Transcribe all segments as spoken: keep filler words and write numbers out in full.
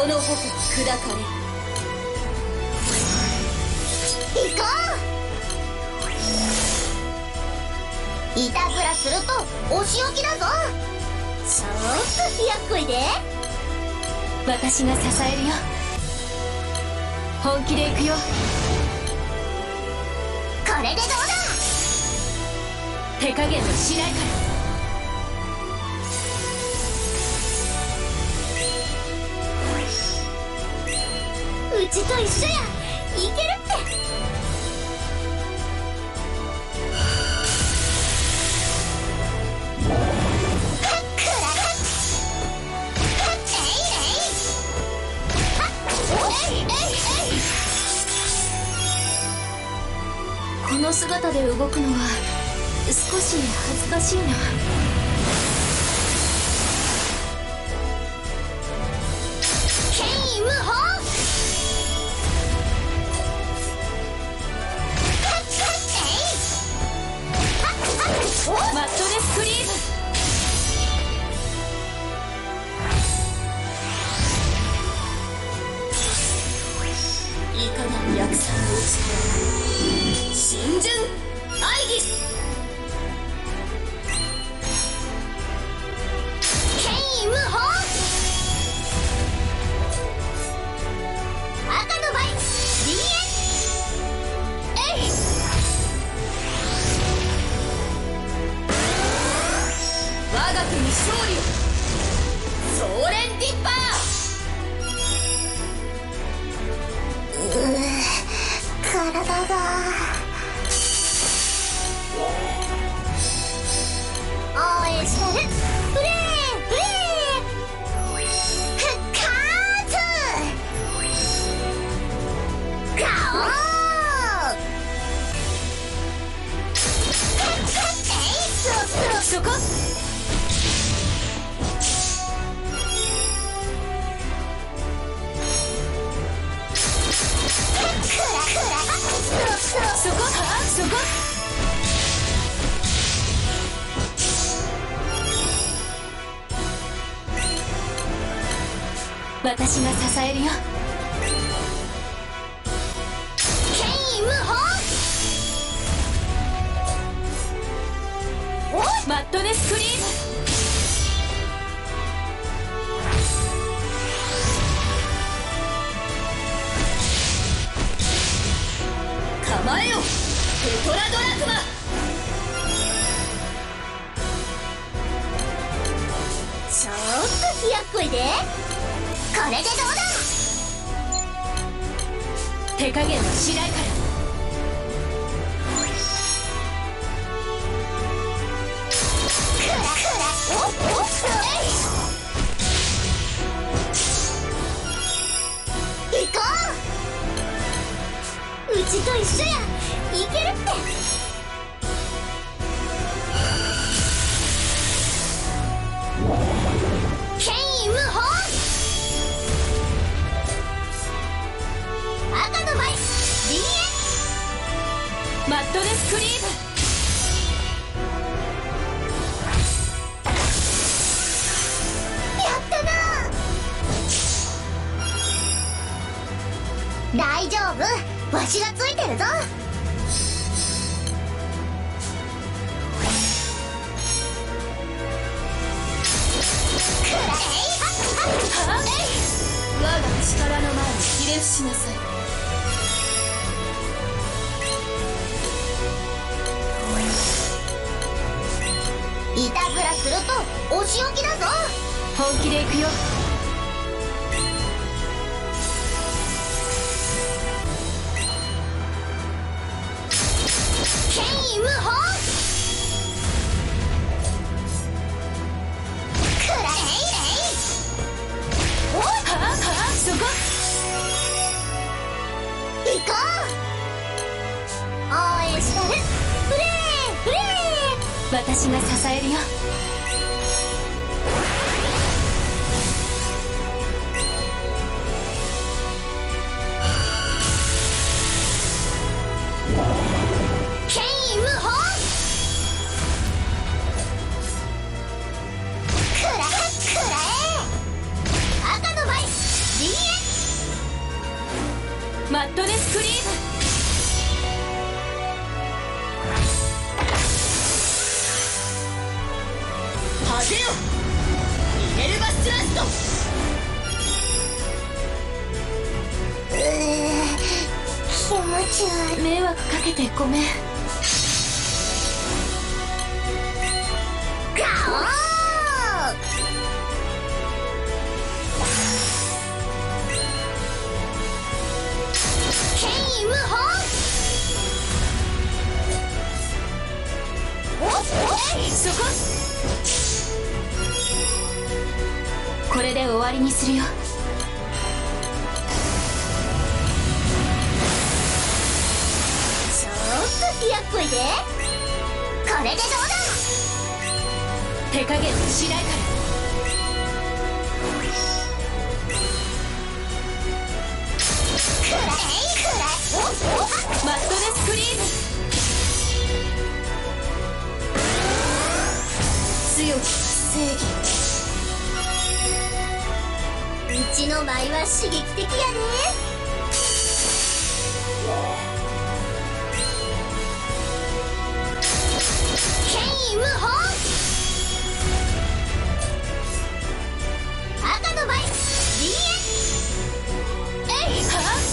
その矛砕かれ。 行こう。いたずらするとお仕置きだぞ。ちょっとやっこいで。 私が支えるよ。本気で行くよ。 これでどうだ。 手加減はしないから。 うちと一緒や。いけるって。 この姿で動くのは少し恥ずかしいな。 権威無法。 マットレスクリーム。いかなる役者のうちから新順アイギス。 権威無法。赤の倍 ディーエヌ。 えい。 我が国勝利を。ソーレンディッパー。 うぅ、体が。応援してる。フレーフレー。復活。ガオー。 そこ。そこそこ。私が支えるよ。 権威無法。 マットネスクリーム。構えよテトラドラクマ。 ちょっとひやっこいで。これでどうだ。 手加減はしないから。 クラクラ。おっおっ行こう。うちと一緒や。いけるって。権威無法。赤の倍 ディーエヌ。 マットネスクリーム。 やったな。大丈夫。わしがついてるぞ。 我が力の前にひれ伏しなさい。 いたずらするとお仕置きだぞ。 本気で行くよ。 権威無法。くらえ。おっはあそこ。 行こう。応援してる。フレーフレー。 私が支えるよ。 権威無法。くらくらえ。赤の倍 ディーエッドネスクリーム。派手よミネルバスラスト。 うー気持ち悪い。 迷惑かけてごめん。 ガオー権威無法。おっえいそこ。これで終わりにするよ。 ちょっとやっこいで。これでどうだ。 手加減はしないから。 くらえくらえ。おおマッドネスクリーム。強きは正義。 うちの舞は刺激的やね。権威無法。赤の舞 ディーエヌ。 えいはあ。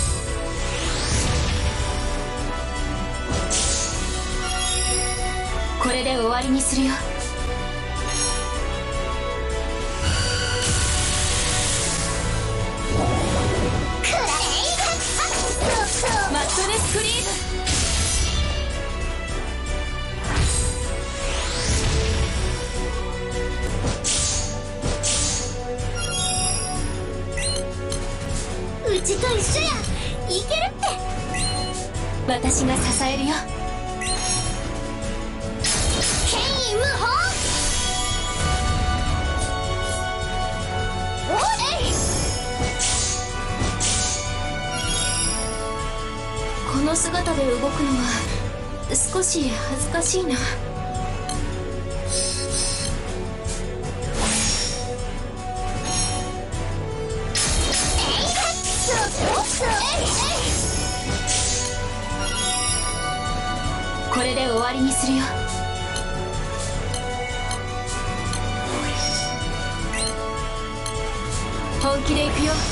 これで終わりにするよ。 くらえ。そうそう。 マッドネスクリーム。 うちと一緒や。いけるって。 私が支えるよ。 権威無法。おえい。 この姿で動くのは少し恥ずかしいな。これで終わりにするよ。本気で行くよ。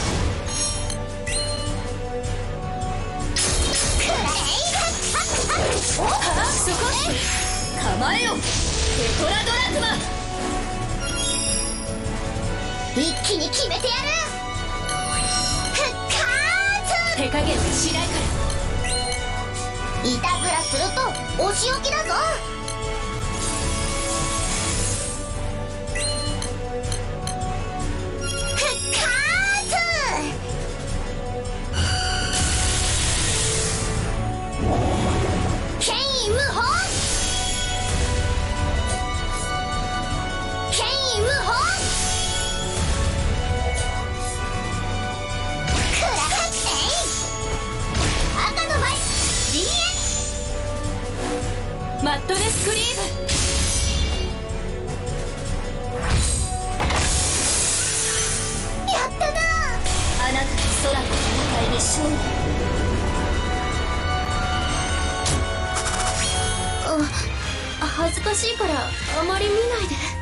はあ、そこ。構えよテトラドラグマ。 一気に決めてやる。復活。 手加減はしないから。 いたずらするとお仕置きだぞ。復活。権威無法。権威無法。くらって赤の舞 ディーエヌ。 マッドネスクリーム。 やったな。 あなたと空の戦いに勝利。あ、恥ずかしいからあまり見ないで。